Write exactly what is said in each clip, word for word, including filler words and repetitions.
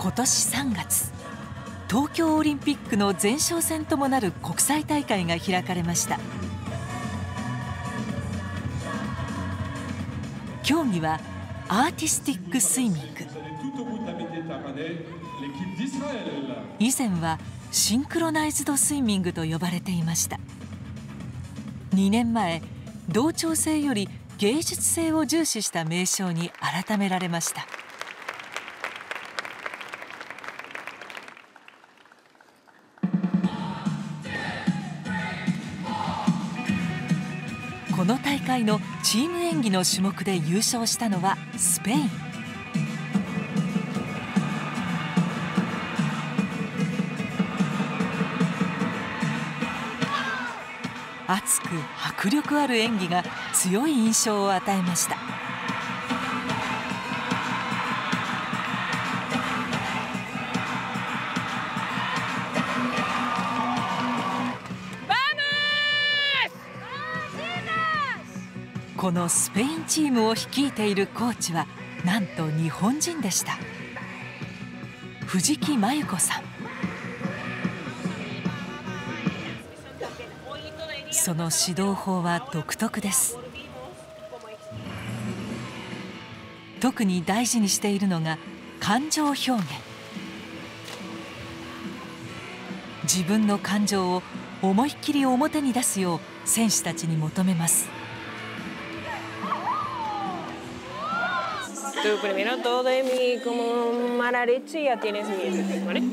今年さんがつ、東京オリンピックの前哨戦ともなる国際大会が開かれました。競技はアーティスティックスイミング。以前はシンクロナイズドスイミングと呼ばれていました。にねんまえ、同調性より芸術性を重視した名称に改められました。この大会のチーム演技の種目で優勝したのはスペイン。熱く迫力ある演技が強い印象を与えました。このスペインチームを率いているコーチはなんと日本人でした。藤木真由子さん。その指導法は独特です。特に大事にしているのが感情表現。自分の感情を思いっきり表に出すよう選手たちに求めます。 Tú primero todo de mí como mala leche y ya tienes miedo, ¿vale?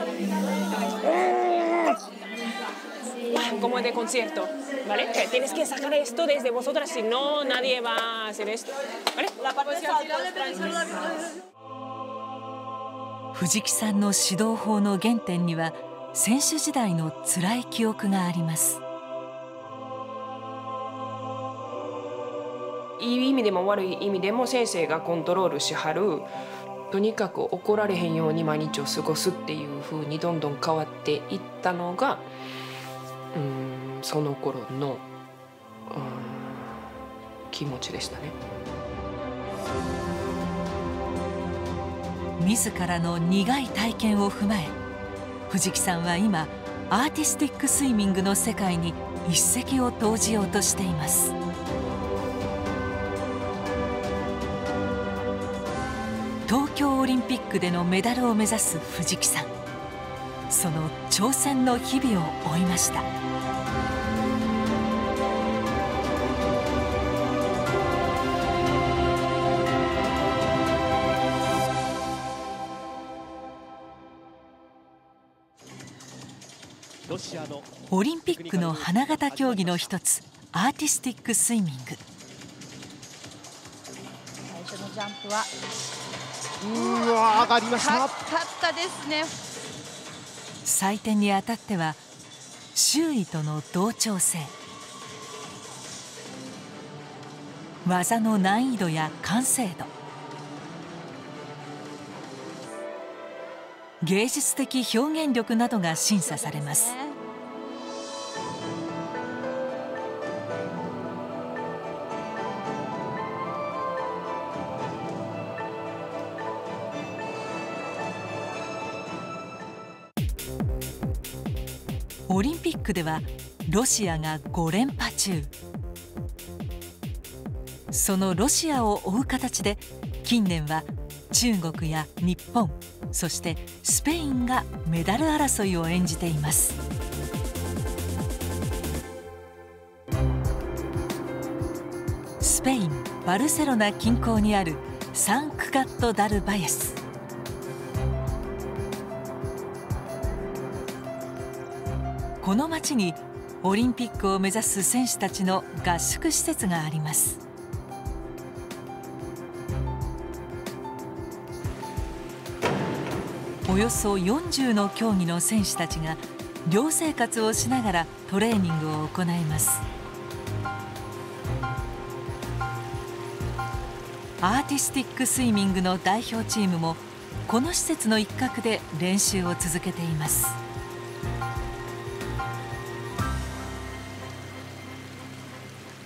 Como de concierto, ¿vale? Que tienes que sacar esto desde vosotras, si no nadie va a hacer esto, ¿vale? 藤木さんの指導法の原点には選手時代の辛い記憶があります。 いい意味でも悪い意味でも先生がコントロールしはる、とにかく怒られへんように毎日を過ごすっていう風にどんどん変わっていったのが、うん、その頃の、うん、気持ちでしたね。 自らの苦い体験を踏まえ、藤木さんは今アーティスティックスイミングの世界に一石を投じようとしています。東京オリンピックでのメダルを目指す藤木さん。その挑戦の日々を追いました。オリンピックの花形競技の一つ、アーティスティックスイミング。 最初のジャンプはうわ、上がりました。 高かったですね。 採点にあたっては周囲との同調性、技の難易度や完成度、芸術的表現力などが審査されます。オリンピックではロシアがご連覇中。そのロシアを追う形で近年は中国や日本、そしてスペインがメダル争いを演じています。スペイン・バルセロナ近郊にあるサンクガット・ダル・バイエス。この町にオリンピックを目指す選手たちの合宿施設があります。およそよんじゅうの競技の選手たちが寮生活をしながらトレーニングを行います。アーティスティックスイミングの代表チームもこの施設の一角で練習を続けています。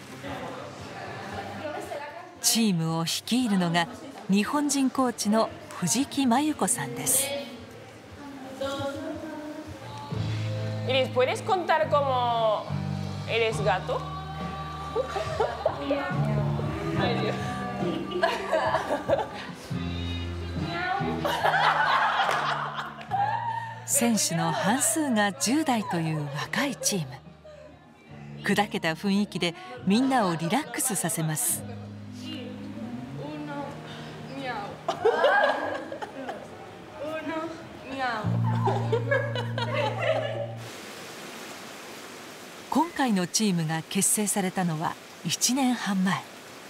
チームを率いるのが日本人コーチの藤木真由子さんです。 Iris, ¿puedes contar cómo eres gato? 選手の半数がじゅう代という若いチーム。砕けた雰囲気でみんなをリラックスさせます。今回のチームが結成されたのはいちねんはんまえ。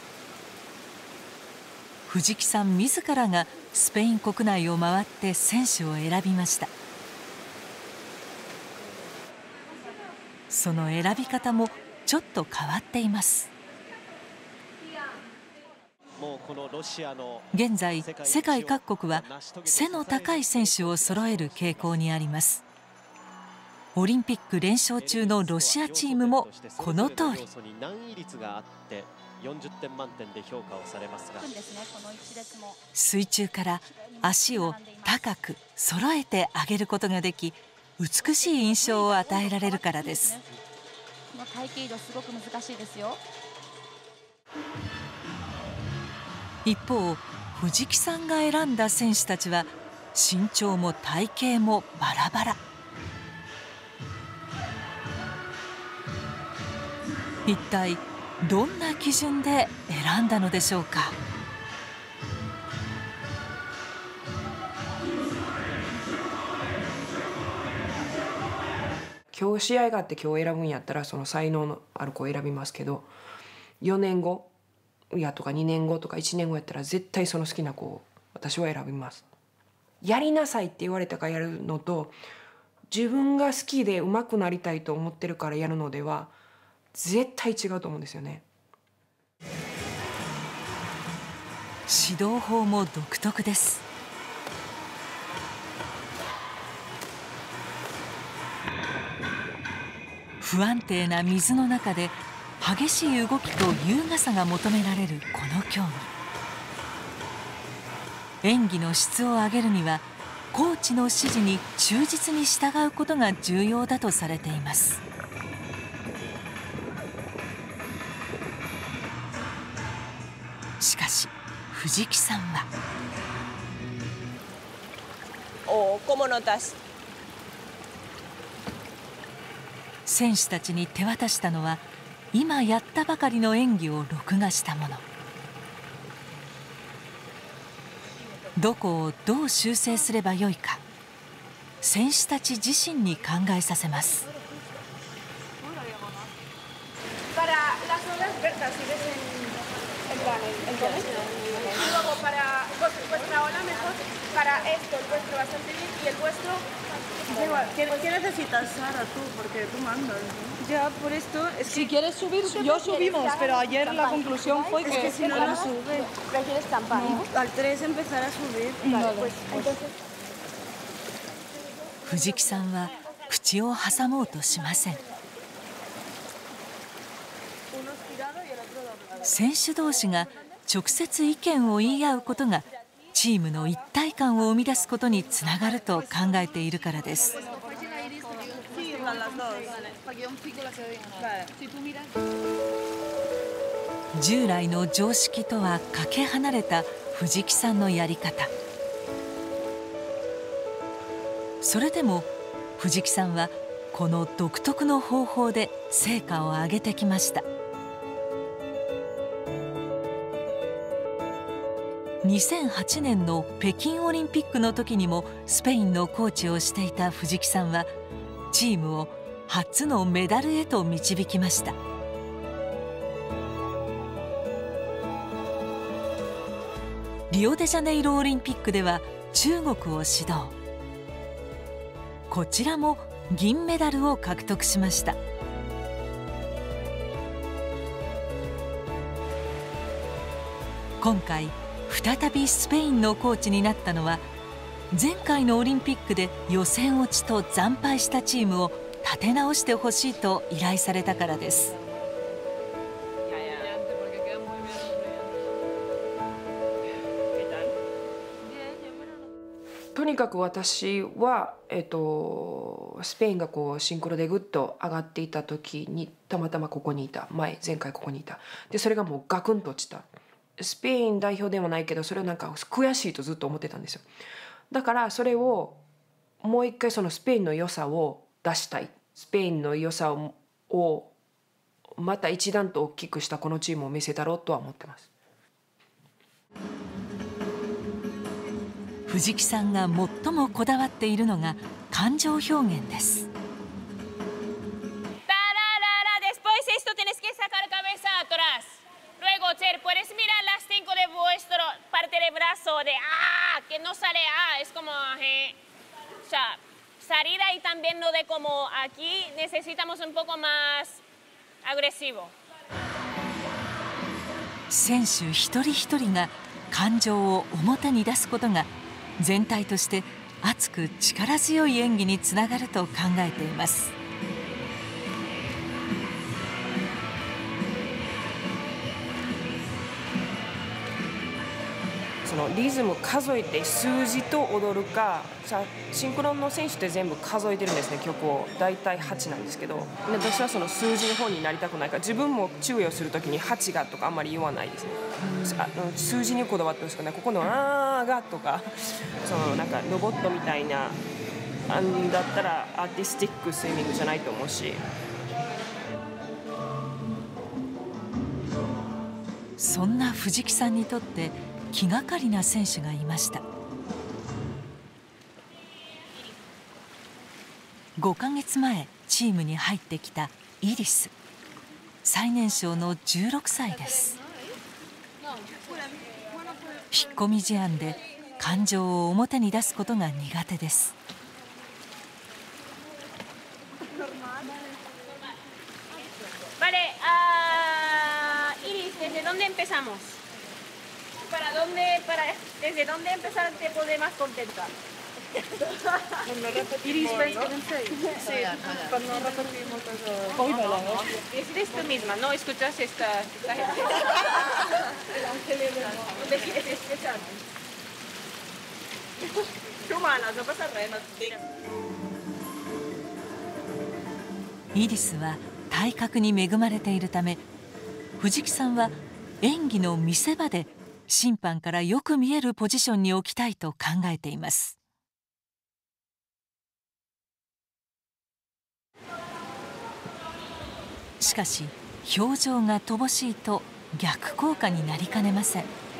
藤木さん自らがスペイン国内を回って選手を選びました。その選び方もちょっと変わっています。現在世界各国は背の高い選手を揃える傾向にあります。オリンピック連勝中のロシアチームもこの通り。水中から足を高く揃えて上げることができ、美しい印象を与えられるからです。 この体型移動すごく難しいですよ。 一方、藤木さんが選んだ選手たちは身長も体型もバラバラ。一体どんな基準で選んだのでしょうか。 今日試合があって今日選ぶんやったらその才能のある子を選びますけど、よねんごやとかにねんごとかいちねんごやったら絶対その好きな子を私は選びます。やりなさいって言われたからやるのと、自分が好きで上手くなりたいと思ってるからやるのでは絶対違うと思うんですよね。 指導法も独特です。不安定な水の中で激しい動きと優雅さが求められるこの競技。演技の質を上げるにはコーチの指示に忠実に従うことが重要だとされています。しかし藤木さんは。 お、¿cómo notas？ 選手たちに手渡したのは今やったばかりの演技を録画したもの。どこをどう修正すればよいか、選手たち自身に考えさせます。 ¿Qué necesitas, Sara, tú? Porque tú mandas, ¿no? Ya, por esto, es que si quieres subir, yo subimos, pero ayer la conclusión fue que, es que si no la sube. ¿Prefieres campaña? No, al tres empezar a subir. Vale, pues entonces. 藤木さんは口を挟もうとしません。選手同士が直接意見を言い合うことがチームの一体感を生み出すことにつながると考えているからです。従来の常識とはかけ離れた藤木さんのやり方。それでも藤木さんはこの独特の方法で成果を上げてきました。にせんはちねんの北京オリンピックの時にもスペインのコーチをしていた藤木さんはチームを初のメダルへと導きました。リオデジャネイロオリンピックでは中国を指導。こちらも銀メダルを獲得しました。今回再びスペインのコーチになったのは前回のオリンピックで予選落ちと惨敗したチームを立て直してほしいと依頼されたからです。 とにかく私は、えっと、スペインがこうシンクロでぐっと上がっていた時にたまたまここにいた前前回ここにいたでそれがもうガクンと落ちた。スペイン代表でもないけどそれをなんか悔しいとずっと思ってたんですよ。だからそれをもう一回そのスペインの良さを出したい。スペインの良さををまた一段と大きくしたこのチームを見せたろうとは思ってます。 藤木さんが最もこだわっているのが感情表現です。 Luego, Cher, puedes mirar las cinco de vuestro parte del brazo de ah, que no sale ah, es como eh, o sea, salir ahí también no de como aquí necesitamos un poco más agresivo. 選手一人一人が感情を表に出すことが全体として熱く力強い演技につながると考えています。 そのリズム数えて数字と踊るかさシンクロの選手って全部数えてるんですね。曲をだいたいはちなんですけど私はその数字の方になりたくないから自分も注意をするときにはちがとかあんまり言わないですね。あの数字にこだわってほしくない。ここのあーがとかそのなんかロボットみたいなあんだったらアーティスティックスイミングじゃないと思うし。 そんな藤木さんにとって気がかりな選手がいました。ごかげつまえチームに入ってきたイリス。最年少のじゅうろくさいです。引っ込み思案で感情を表に出すことが苦手です。 Vale, uh, Iris, ¿desde dónde empezamos? ¿Para dónde, para, desde dónde empezar te pone más contenta? Iris, ¿ves? Sí, cuando repetimos eso. No, no, no. Eres tú misma, ¿no? Escuchas esta, esta gente. ¿Dónde quieres escuchar? Humanas, no pasa nada. イリスは体格に恵まれているため藤木さんは演技の見せ場で審判からよく見えるポジションに置きたいと考えています。しかし表情が乏しいと逆効果になりかねません。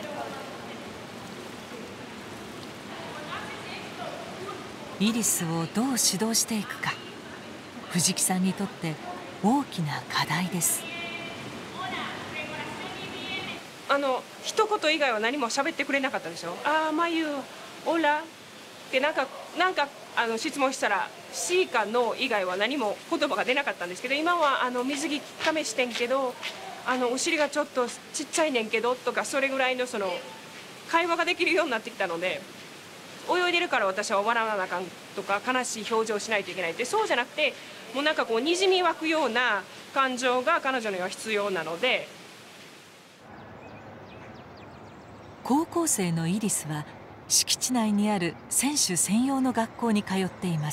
イリスをどう指導していくか藤木さんにとって大きな課題です。 あの一言以外は何も喋ってくれなかったでしょ。ああ、まゆ、オラってなんかなんかあの質問したら「C」か「ノー」以外は何も言葉が出なかったんですけど、今はあの水着試してんけどあのお尻がちょっとちっちゃいねんけどとかそれぐらいのその会話ができるようになってきたので、泳いでるから私は笑わなあかんとか悲しい表情をしないといけないって、そうじゃなくてもうなんかこうにじみ湧くような感情が彼女には必要なので。 高校生のイリスは敷地内にある選手専用の学校に通っています。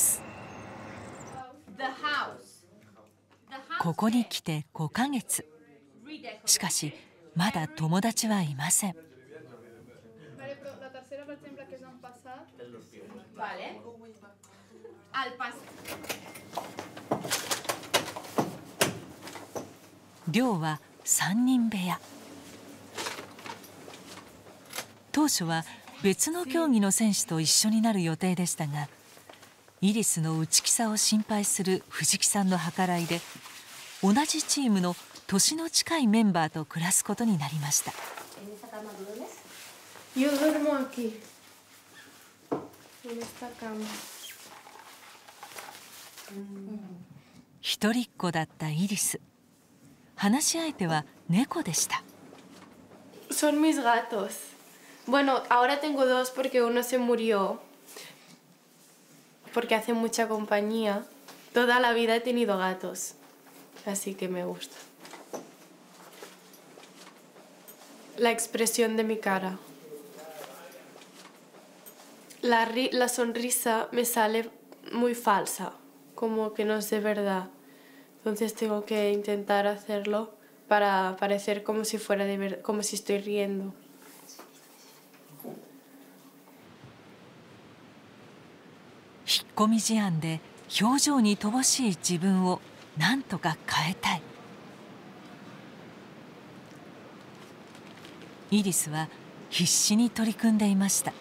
ここに来てごかげつ。しかしまだ友達はいません。寮はさんにん部屋。当初は別の競技の選手と一緒になる予定でしたが、イリスの内気さを心配する藤木さんの計らいで同じチームの年の近いメンバーと暮らすことになりました。一人っ子だったイリス。話し相手は猫でした。 Son mis gatos. Bueno, ahora tengo dos porque uno se murió, porque hace mucha compañía. Toda la vida he tenido gatos, así que me gusta. La expresión de mi cara. la, la sonrisa me sale muy falsa, como que no es de verdad. Entonces tengo que intentar hacerlo para parecer como si fuera de verdad, como si estoy riendo. 引っ込み思案で表情に乏しい自分を何とか変えたい。イリスは必死に取り組んでいました。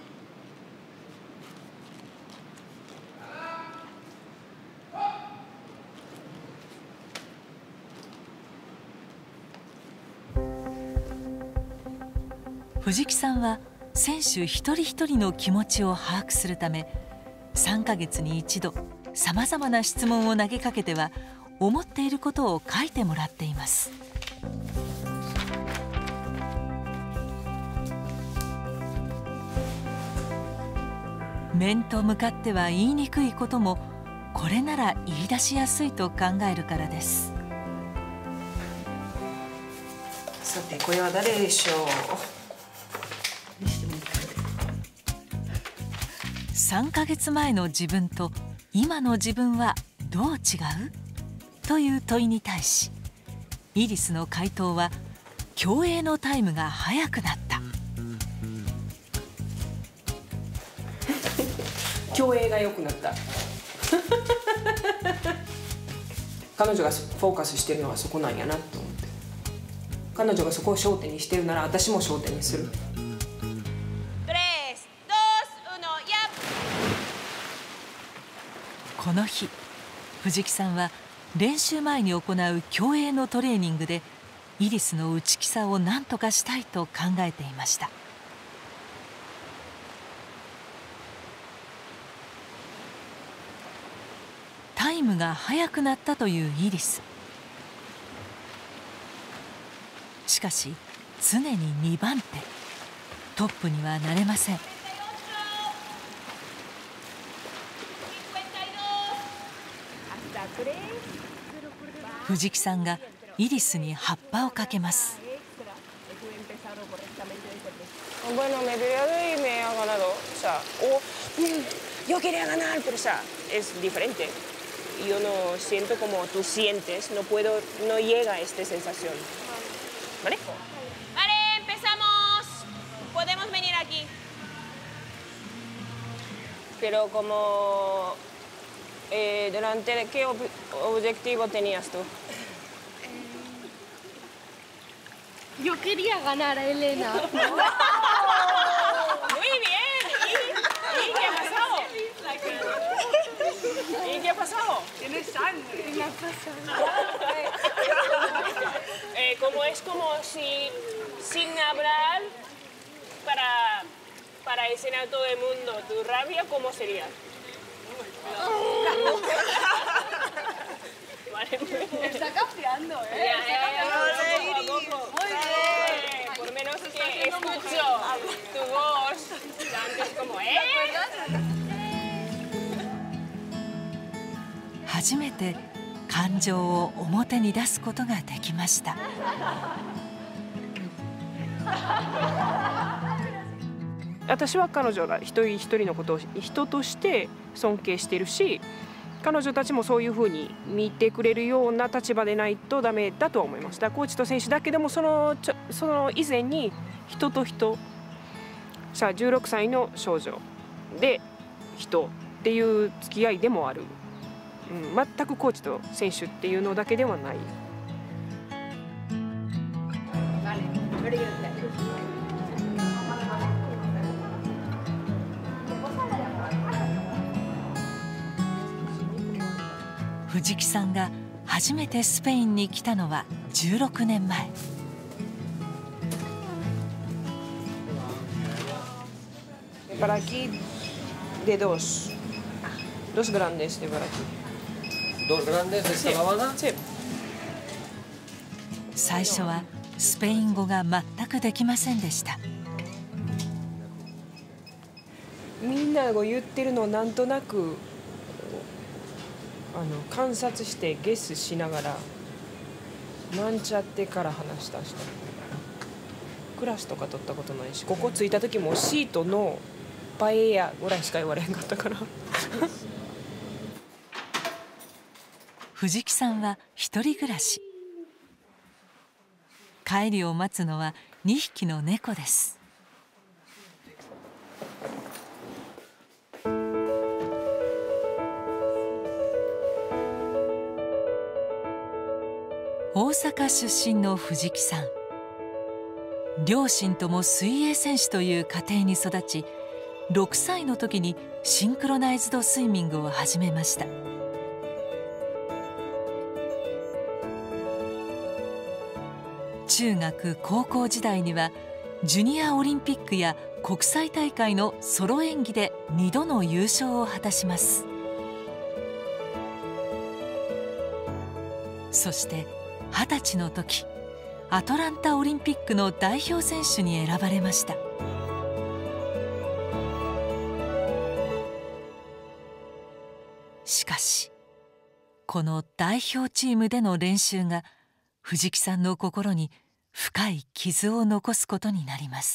藤木さんは選手一人一人の気持ちを把握するため、さんかげつに一度さまざまな質問を投げかけては思っていることを書いてもらっています。面と向かっては言いにくいこともこれなら言い出しやすいと考えるからです。 さてこれは誰でしょう。 さんかげつまえの自分と今の自分はどう違うという問いに対し、イリスの回答は競泳のタイムが速くなった。 競泳が良くなった彼女がフォーカスしてるのはそこなんやなと思って、彼女がそこを焦点にしてるなら私も焦点にする。 この日、藤木さんは練習前に行う競泳のトレーニングでイリスの内気さを何とかしたいと考えていました。タイムが速くなったというイリス。しかし常ににばんて、トップにはなれません。藤木さんがイリスに葉っぱをかけます。 Bueno, me he peleado y me ha ganado. O sea, o yo quería ganar, pero o sea, es diferente. Yo no siento como tú sientes, no puedo, no llega a esta sensación. ¿Vale? Vale, empezamos. Podemos venir aquí. Pero como eh, delante, ¿qué ob objetivo tenías tú? Yo quería ganar a Elena. Muy bien. ¿Y, ¿Y qué ha pasado? ¿Y qué ha pasado? Tienes sangre. Me ha pasado. Eh, como es como si sin hablar para, para enseñar a todo el mundo tu rabia, ¿cómo sería? Vale, Está cambiando, ¿eh? ya, ya, ya, poco a poco. Muy bien. Eh, por menos que escucho tu voz, antes como, ¿eh? 初めて感情を表に出すことができました。 私は彼女が一人一人のことを人として尊敬しているし、彼女たちもそういうふうに見てくれるような立場でないとダメだとは思いました。コーチと選手だけでもそのちょその以前に人と人、さあじゅうろくさいの少女で人っていう付き合いでもある、うん、全くコーチと選手っていうのだけではない。 藤木さんが初めてスペインに来たのはじゅうろくねんまえ。 Para aquí de dos, dos grandes de para aquí. ¿Dos grandes de esta lavada? Sí. 最初はスペイン語が全くできませんでした。 みんなが言ってるのをなんとなくあの観察してゲスしながらなんちゃってから話したしたクラスとか取ったことないし、ここ着いた時もシートのパエヤぐらいしか言われへんかったから藤木さんは一人暮らし。帰りを待つのはにひきの猫です。大阪出身の藤木さん。両親とも水泳選手という家庭に育ち、ろくさいの時にシンクロナイズドスイミングを始めました。中学高校時代にはジュニアオリンピックや国際大会のソロ演技でにどの優勝を果たします。そしてはたちの時、アトランタオリンピックの代表選手に選ばれました。しかしこの代表チームでの練習が藤木さんの心に深い傷を残すことになります。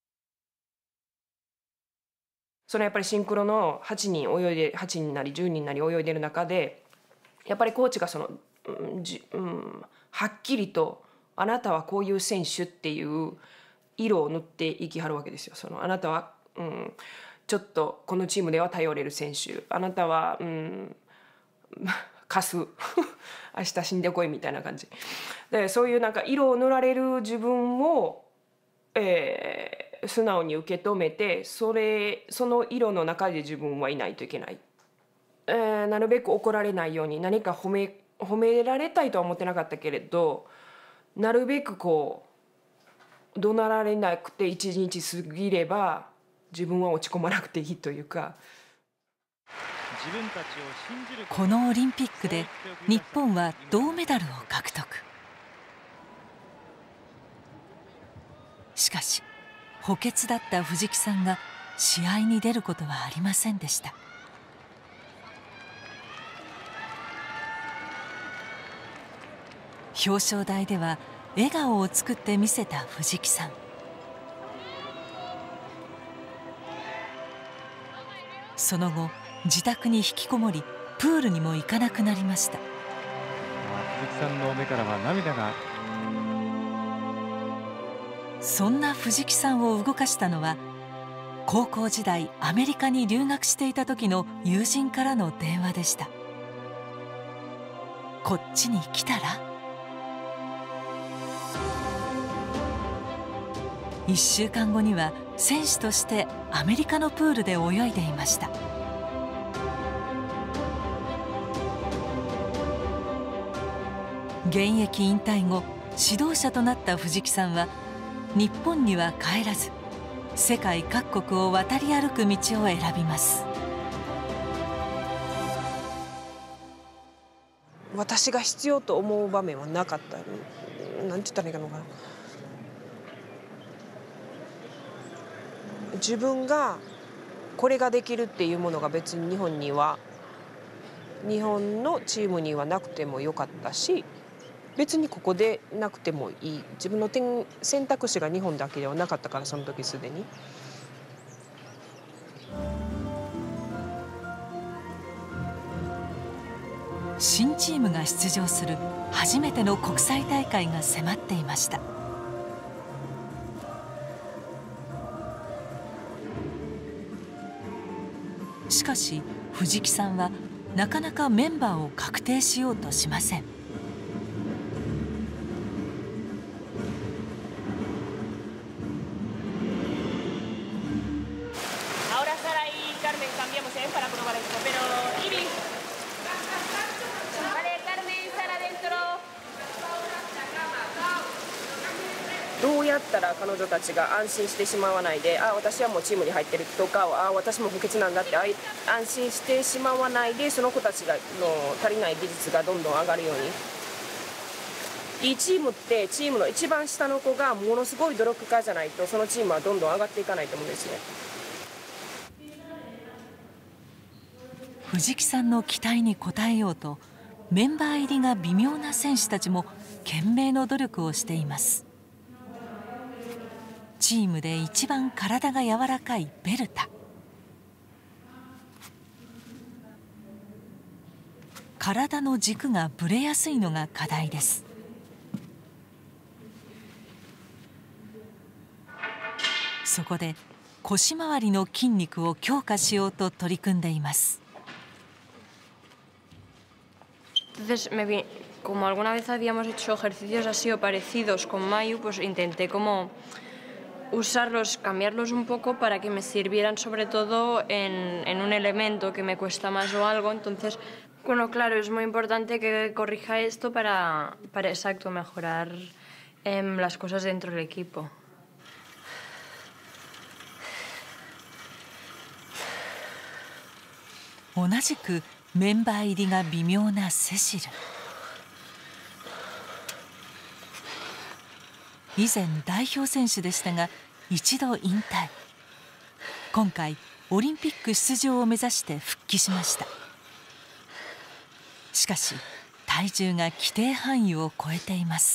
そのやっぱりシンクロのはちにん泳いではちにんなりじゅうにんなり泳いでる中で、やっぱりコーチがその、うんじうん、はっきりとあなたはこういう選手っていう色を塗っていきはるわけですよ。そのあなたは、うん、ちょっとこのチームでは頼れる選手、あなたは、うん、貸す明日死んでこいみたいな感じで、そういうなんか色を塗られる自分を、えー、素直に受け止めて、それその色の中で自分はいないといけない、えー、なるべく怒られないように、何か褒め褒められたいとは思ってなかったけれど、なるべくこう怒鳴られなくて一日過ぎれば自分は落ち込まなくていいというか。 このオリンピックで日本は銅メダルを獲得。しかし補欠だった藤木さんが試合に出ることはありませんでした。表彰台では笑顔を作って見せた藤木さん。その後自宅に引きこもり、プールにも行かなくなりました。 鈴木さんの目からは涙が。 そんな藤木さんを動かしたのは、高校時代アメリカに留学していた時の友人からの電話でした。こっちに来たら？いっしゅうかんごには選手としてアメリカのプールで泳いでいました。現役引退後、指導者となった藤木さんは日本には帰らず、世界各国を渡り歩く道を選びます。 私が必要と思う場面はなかった。なんて言ったらいいかな。自分がこれができるっていうものが別に日本には日本のチームにはなくてもよかったし、別にここでなくてもいい、自分の選択肢が日本だけではなかったから、その時すでに。 新チームが出場する初めての国際大会が迫っていました。しかし藤木さんはなかなかメンバーを確定しようとしません。 どうやったら彼女たちが安心してしまわないで、あ、私はもうチームに入ってるとか、あ、私も補欠なんだって安心してしまわないで、その子たちがの足りない技術がどんどん上がるように。いいチームってチームの一番下の子がものすごい努力家じゃないと、そのチームはどんどん上がっていかないと思うんですね。 藤木さんの期待に応えようと、メンバー入りが微妙な選手たちも懸命の努力をしています。チームで一番体が柔らかいベルタ。 体の軸がぶれやすいのが課題です。そこで腰回りの筋肉を強化しようと取り組んでいます。 Entonces, me vi, como alguna vez habíamos hecho ejercicios así o parecidos con Mayu, pues intenté como usarlos, cambiarlos un poco para que me sirvieran sobre todo en, en un elemento que me cuesta más o algo. Entonces, bueno, claro, es muy importante que corrija esto para, para exacto, mejorar eh, las cosas dentro del equipo. 同じくメンバー入りが微妙なセシル。以前代表選手でしたが一度引退。今回オリンピック出場を目指して復帰しました。しかし体重が規定範囲を超えています。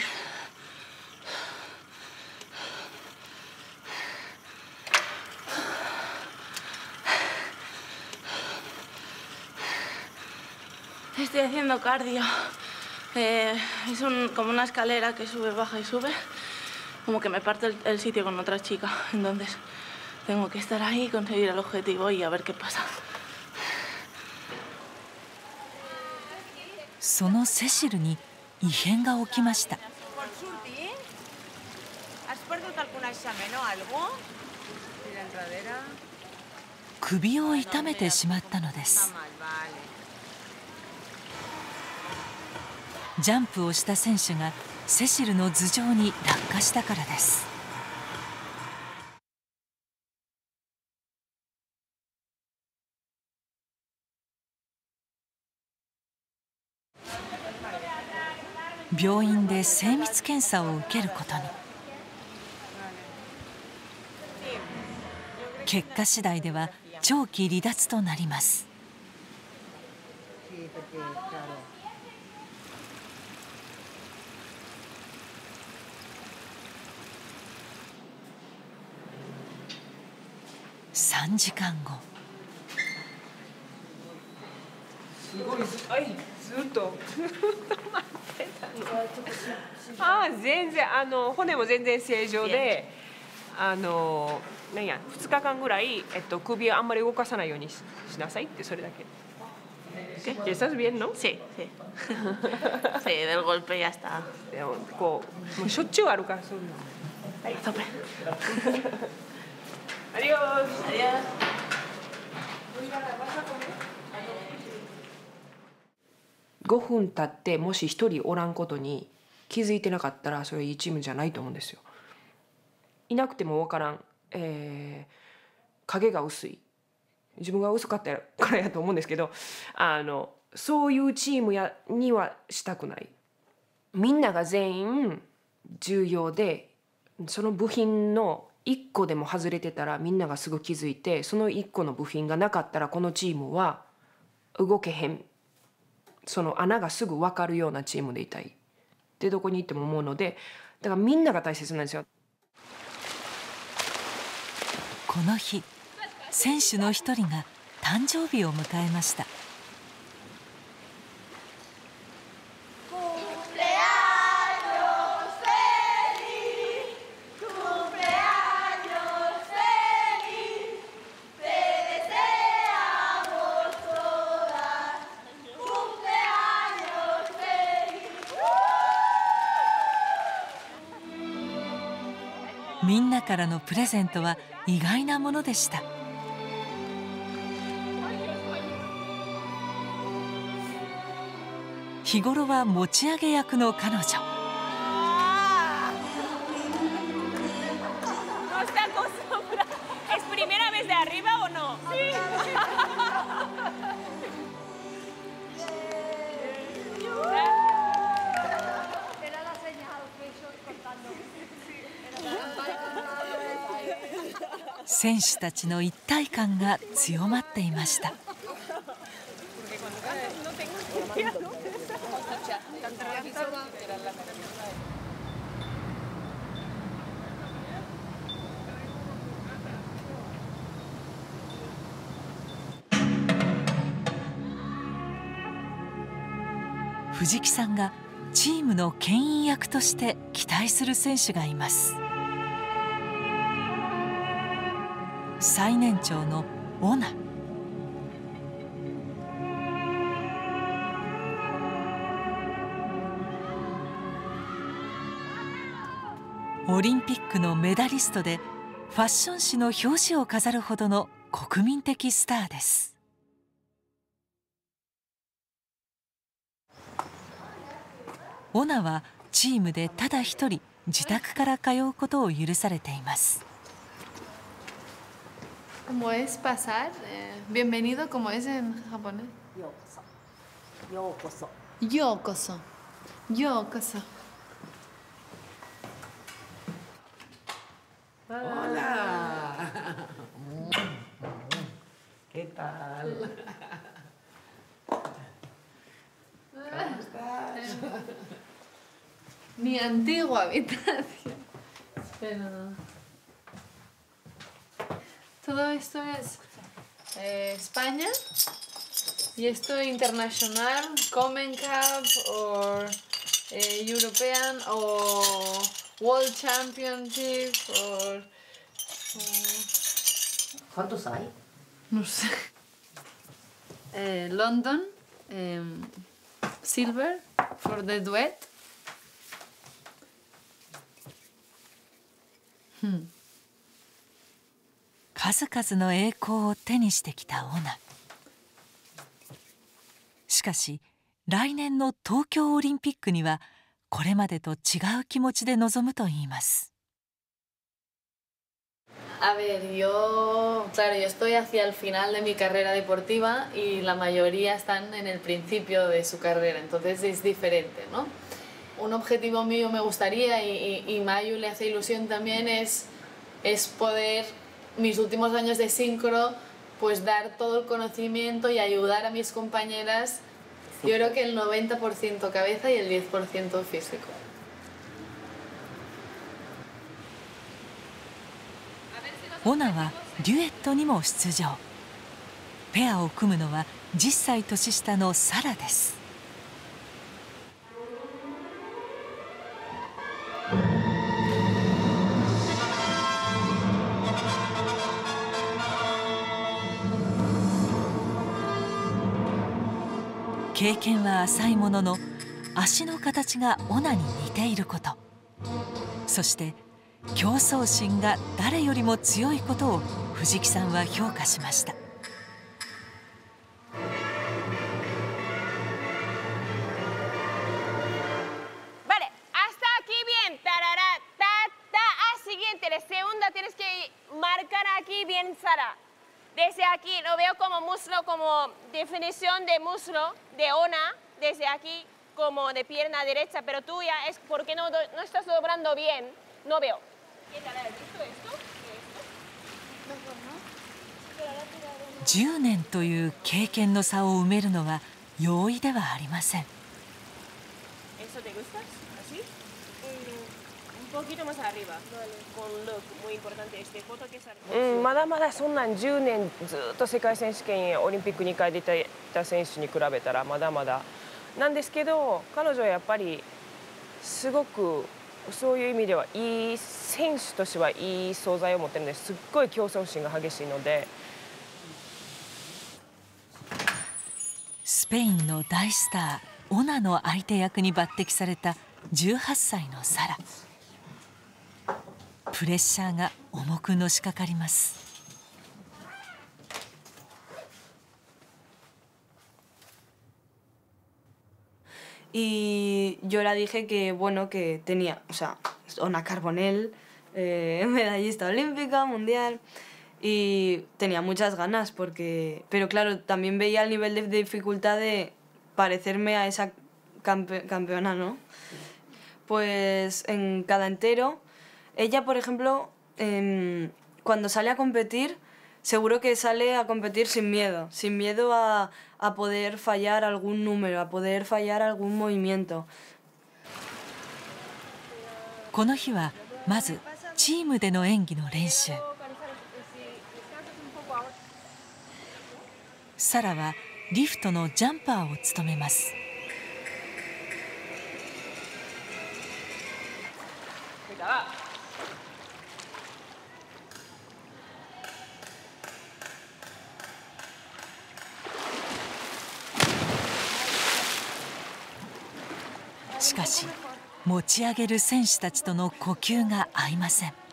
Estoy haciendo cardio. Eh, es un, como una escalera que sube, baja y sube. Como que me parto el, el sitio con otra chica. Entonces tengo que estar ahí, conseguir el objetivo y a ver qué pasa. そのセシルに異変が起きました。首を痛めてしまったのです。ジャンプをした選手がセシルの頭上に落下したからです。病院で精密検査を受けることに。結果次第では長期離脱となります。さんじかんご。 すごいず、はい、ずっと待ってたの。ああ、全然あの骨も全然正常で、あのなんやふつかかんぐらいえっと首をあんまり動かさないように し, しなさいってそれだけ。¿Ya estás bien, no? Sí, sí. Sí, del golpe ya está. でもこうもうしょっちゅうあるからそんな。はい、 tope. Adiós. Adiós. ごふん経ってもし一人おらんことに気づいてなかったらそれいいチームじゃないと思うんですよ。いなくても分からん、えー、影が薄い自分が薄かったからやと思うんですけど、あのそういうチームやにはしたくない。みんなが全員重要でその部品のいっこでも外れてたらみんながすぐ気づいて、そのいっこの部品がなかったらこのチームは動けへん、その穴がすぐ分かるようなチームでいたいってどこに行っても思うので、だからみんなが大切なんですよ。 この日選手の一人が誕生日を迎えました。みんなからのプレゼントは意外なものでした。日頃は持ち上げ役の彼女。選手たちの一体感が強まっていました。 藤木さんがチームの牽引役として期待する選手がいます。最年長のオナ。オリンピックのメダリストでファッション誌の表紙を飾るほどの国民的スターです。オナはチームでただ一人自宅から通うことを許されています。 ¿Cómo es pasar? Eh, bienvenido, ¿cómo es en japonés? Yokoso. Yokoso. Yokoso. Hola. ¿Qué tal? ¿Cómo estás? Mi antigua habitación. Pero... Todo esto es eh, España y esto internacional, Common Cup o eh, European o World Championship o... ¿Cuántos hay? No sé. Eh, London, eh, Silver for the duet. Hmm. 数々の栄光を手にしてきたオナ。しかし来年の東京オリンピックにはこれまでと違う気持ちで臨むといいます。 A ver, yo, claro, yo estoy hacia el final de mi carrera deportiva y la mayoría están en el principio de su carrera, entonces es diferente, ¿no? Un objetivo mío me gustaría y, y, y Mayu le hace ilusión también es, es poder mis últimos años de sincro pues dar todo el conocimiento y ayudar a mis compañeras. Yo creo que el noventa por ciento cabeza y el diez por ciento físico. オナはデュエットにも出場。ペアを組むのはじゅっさい年下のサラです。経験は浅いものの足の形がオナに似ていること、そして競争心が誰よりも強いことを藤木さんは評価しました。 Vale, hasta aquí bien. Tarara, ta, ta. Ah, siguiente, de segunda tienes que marcar aquí bien, Sara. Desde aquí lo veo como muslo, como definición de muslo de Ona, desde aquí como de pierna derecha, pero tú ya es porque no, no estás doblando bien, no veo. ¿Qué tal? ¿Has visto esto? ¿Esto? じゅうねんという経験の差を埋めるのは容易ではありません。 ¿Eso te gusta? ¿Así? Un poquito más arriba, con look, muy importante este foto que sale. まだまだそんなんじゅうねんずっと世界選手権オリンピックにかい出ていた選手に比べたらまだまだなんですけど、彼女はやっぱりすごくそういう意味ではいい選手としてはいい素材を持ってるので、すっごい競争心が激しいので。 スペインの大スターオナの相手役に抜擢されたじゅうはっさいのサラ。プレッシャーが重くのしかかります。 Y yo la dije que bueno que tenía, o sea, Ona Carbonell, eh, medallista olímpica, mundial, y tenía muchas ganas porque, pero claro, también veía el nivel de dificultad de parecerme a esa campe, campeona, ¿no? Pues en cada entero, ella por ejemplo, eh, cuando sale a competir, seguro que sale a competir sin miedo, sin miedo a, a poder fallar algún número, a poder fallar algún movimiento. この日はまずチームでの演技の練習。サラはリフトのジャンパーを務めます。 しかし持ち上げる選手たちとの呼吸が合いません。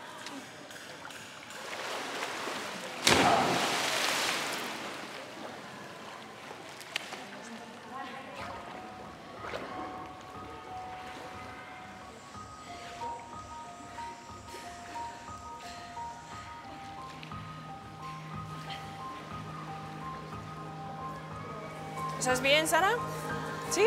¿Estás bien, Sara? ¿Sí?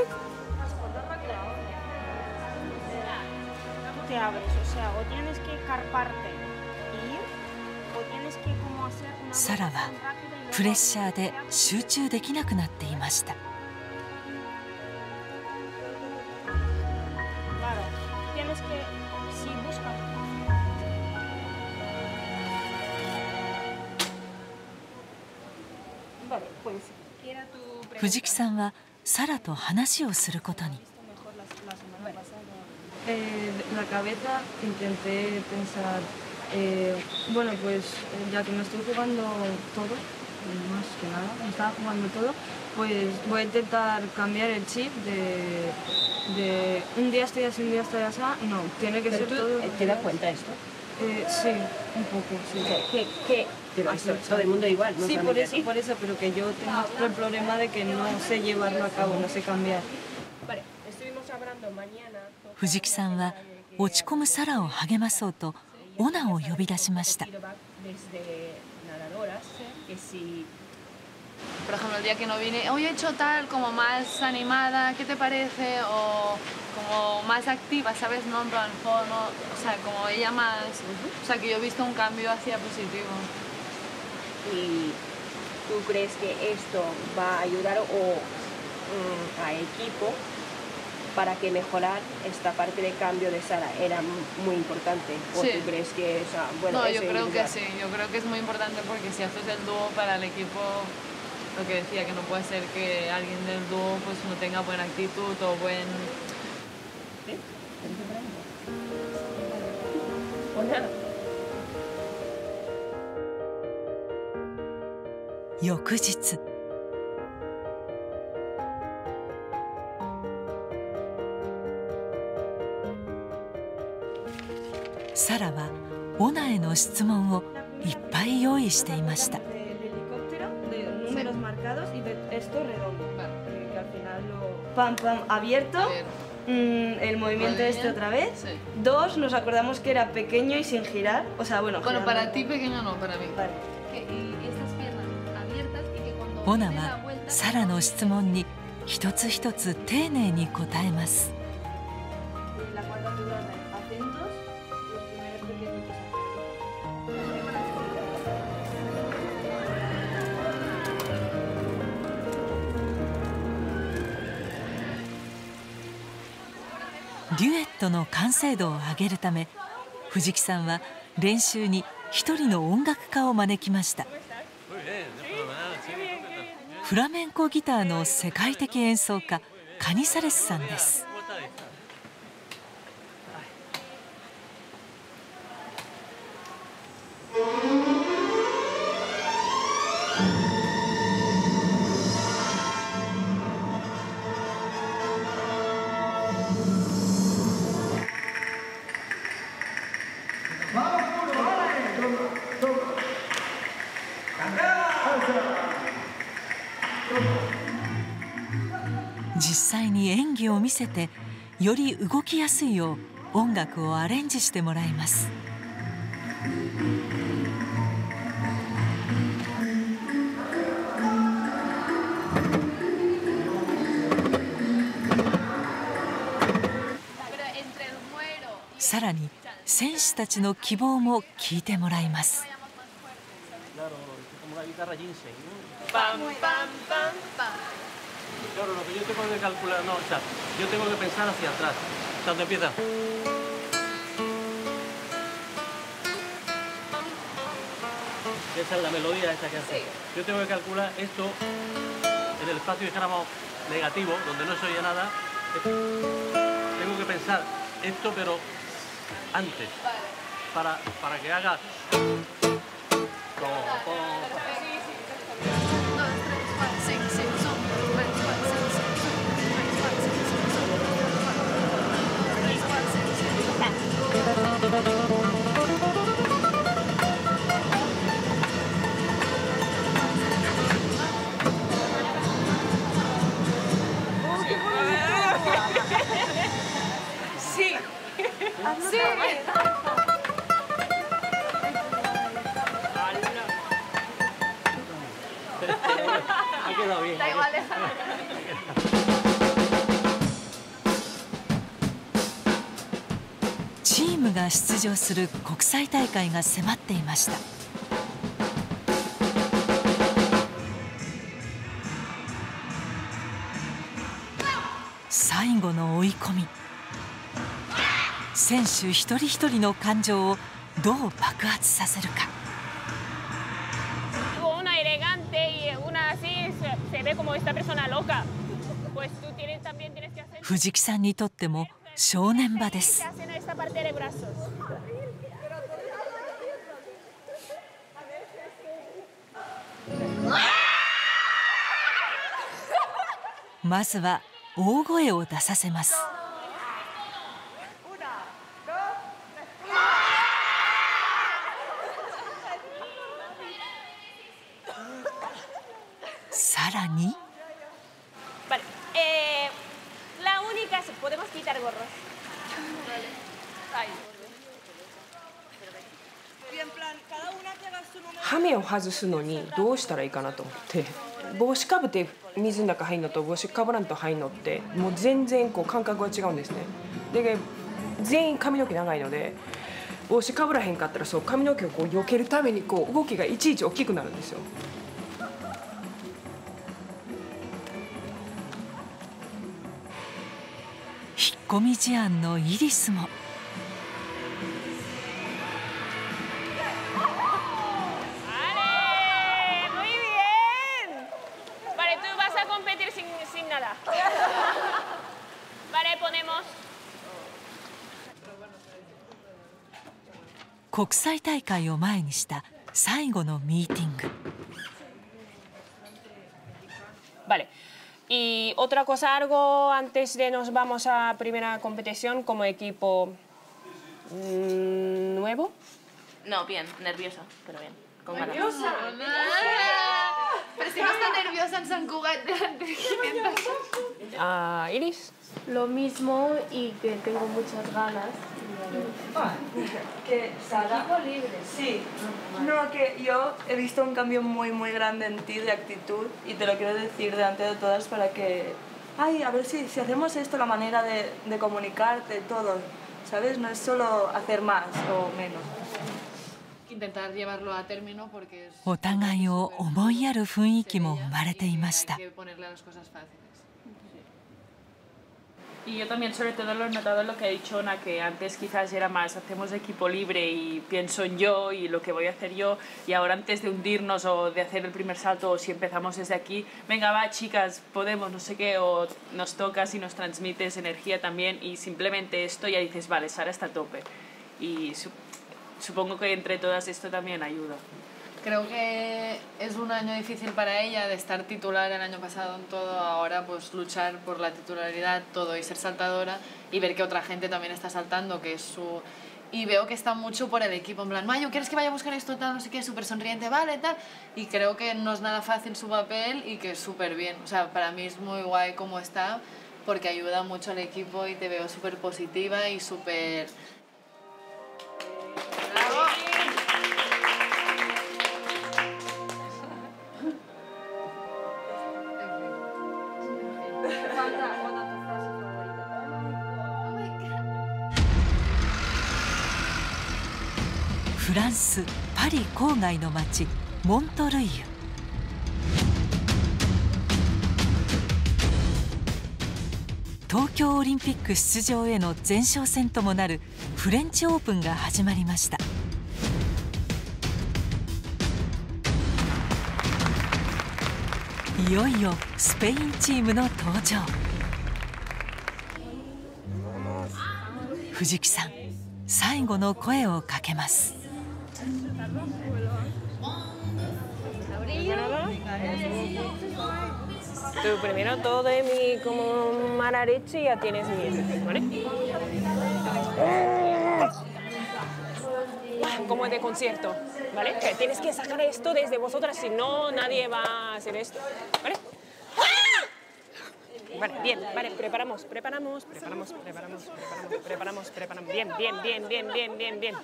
Te abres, o sea, o tienes que carparte y ir, o tienes que como hacer una サラはプレッシャーで集中できなくなっていました。 Claro, tienes que, si buscas. Vale, pues. 藤木さんはサラと話をすることに。 Eh, la cabeza intenté pensar, eh, bueno, pues ya que me estoy jugando todo, más que nada, me estaba jugando todo, pues voy a intentar cambiar el chip de, de un día estoy así, un día estoy así. No, tiene que Pero ser tú, todo. ¿te da cuenta esto? Eh, sí, un poco, sí. ¿Qué, qué? Pero esto, todo el mundo igual, ¿no? Sí, por eso, por eso, pero que yo tengo el problema de que no sé llevarlo a cabo, no sé cambiar. Vale, estuvimos hablando mañana. 藤木さんは落ち込むサラを励まそうとオナを呼び出しました。 Por ejemplo, el día que no vine, hoy he hecho tal, como más animada, ¿qué te parece? O como más activa, ¿sabes? No en plan, no, o sea, como ella más, o sea, que yo he visto un cambio hacia positivo. ¿Y tú crees que esto va a ayudar o um, a equipo para que mejorar esta parte de cambio de Sara? Era muy importante. ¿O sí. tú crees que o sea, bueno, no, es yo creo individual? que sí, yo creo que es muy importante porque si haces el dúo para el equipo, lo que decía, que no puede ser que alguien del dúo pues no tenga buena actitud o buen... ¿Sí? Hola. 翌日。サラはオナへの質問をいっぱい用意していました。 Pam, pam, abierto. Mm, el movimiento este otra vez. Sí. Dos, nos acordamos que era pequeño y sin girar. O sea, bueno, bueno para ti pequeño no, para mí. Vale. Y estas piernas abiertas y que cuando オナはサラの質問に一つ一つ丁寧に答えます。デュエットの完成度を上げるため藤木さんは練習に一人の音楽家を招きました。フラメンコギターの世界的演奏家カニサレスさんです。実際に演技を見せてより動きやすいよう音楽をアレンジしてもらいます。さらに選手たちの希望も聞いてもらいます。 Claro, lo que yo tengo que calcular, no, o sea, yo tengo que pensar hacia atrás. O sea, ¿dónde empieza? Esa es la melodía esa que hace. Sí. Yo tengo que calcular esto en el espacio dijéramos negativo, donde no se oye nada. Tengo que pensar esto, pero antes, para, para que haga... Sí. Sí. Ha quedado bien. Da igual, チームが出場する国際大会が迫っていました。最後の追い込み、選手一人一人の感情をどう爆発させるか。藤木さんにとっても正念場です。まずは大声を出させます。さらに。 羽目を外すのにどうしたらいいかなと思って、帽子かぶって水の中入るのと帽子かぶらんと入るのってもう全然こう感覚が違うんですね。で全員髪の毛長いので帽子かぶらへんかったらそう髪の毛をこう避けるためにこう動きがいちいち大きくなるんですよ。 引っ込み思案のイリスも。国際大会を前にした最後のミーティング。 Vale. Y otra cosa, algo antes de nos vamos a primera competición como equipo nuevo. No, bien, nerviosa, pero bien. Con ganas. ¿Nerviosa? Pero si no está nerviosa en San Cugat delante de quinientas. Ah, Iris. Lo mismo y que tengo muchas ganas. Ah, que Sara, libre. Sí, no, que yo he visto un cambio muy muy grande en ti de actitud y te lo quiero decir delante de todas para que, ay, a ver si, si hacemos esto, la manera de, de comunicarte, todo, ¿sabes? No es solo hacer más o menos. Intentar llevarlo a término porque es... お互いを思いやる雰囲気も生まれていました。 Y yo también sobre todo lo he notado en lo que ha dicho Ona, que antes quizás era más hacemos equipo libre y pienso en yo y lo que voy a hacer yo, y ahora antes de hundirnos o de hacer el primer salto o si empezamos desde aquí, venga va chicas, podemos, no sé qué, o nos tocas y nos transmites energía también, y simplemente esto ya dices, vale, Sara está a tope, y su supongo que entre todas esto también ayuda. Creo que es un año difícil para ella de estar titular el año pasado en todo, ahora pues luchar por la titularidad, todo y ser saltadora y ver que otra gente también está saltando, que es su... Y veo que está mucho por el equipo, en plan, Mayo, ¿quieres que vaya a buscar esto, tal, no sé qué, súper sonriente, vale, tal? Y creo que no es nada fácil su papel y que es súper bien, o sea, para mí es muy guay cómo está, porque ayuda mucho al equipo y te veo súper positiva y súper... フランス・パリ郊外の町モントルイユ。東京オリンピック出場への前哨戦ともなるフレンチオープンが始まりました。いよいよスペインチームの登場。藤木さん、 最後の声をかけます。 Tú primero todo de mi como mala leche y ya tienes miel, ¿vale? Como de concierto, ¿vale? Que tienes que sacar esto desde vosotras, si no nadie va a hacer esto, ¿vale? Vale, bien, vale, preparamos, preparamos, preparamos, preparamos, preparamos, preparamos, preparamos, bien, bien, bien, bien, bien, bien, bien.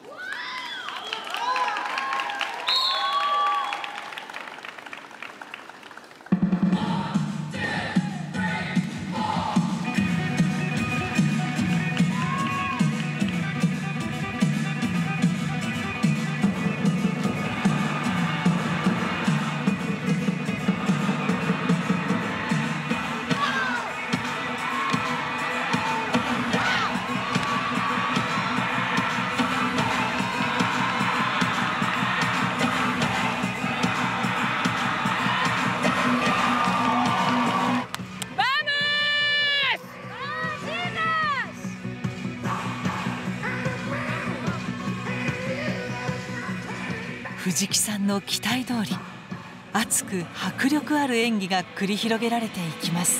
藤木さんの期待通り、熱く迫力ある演技が繰り広げられていきます。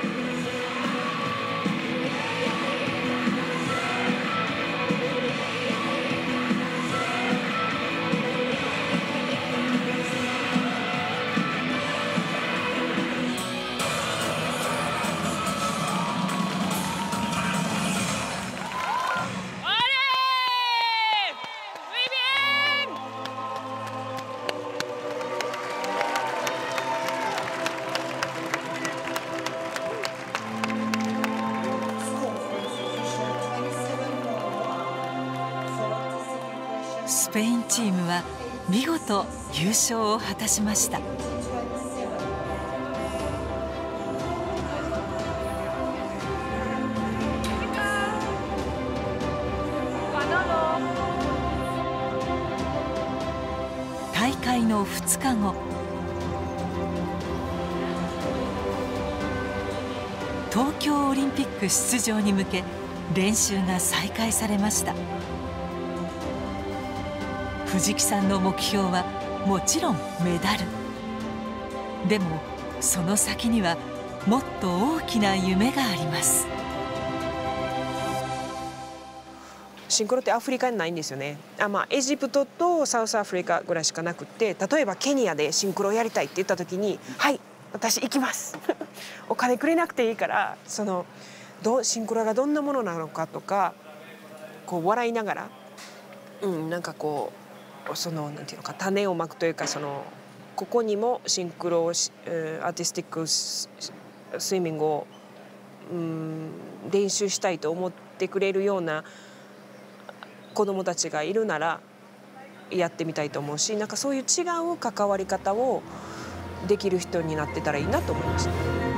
スペインチームは見事優勝を果たしました。大会のふつかご、東京オリンピック出場に向け練習が再開されました。藤木さんの目標はもちろんメダル。でもその先にはもっと大きな夢があります。 シンクロってアフリカにないんですよね。あ、まあ、エジプトとサウスアフリカぐらいしかなくって、例えばケニアでシンクロをやりたいって言った時に「はい私行きます」お金くれなくていいから、そのどシンクロがどんなものなのかとかこう笑いながら、うん、なんかこうそのなんていうのか種をまくというか、そのここにもシンクロ、えー、アーティスティックスイミングを、うん、練習したいと思ってくれるような子どもたちがいるならやってみたいと思うし、なんかそういう違う関わり方をできる人になってたらいいなと思いました。